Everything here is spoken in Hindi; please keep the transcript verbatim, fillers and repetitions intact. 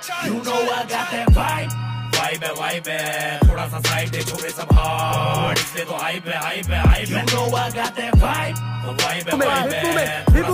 You know I got that vibe. Vibe है vibe है, थोड़ा सा साइड है छोरे सब हार्ड, इसलिए तो हाइप है हाइप है हाइप है. You know I got that vibe. Vibe है vibe है,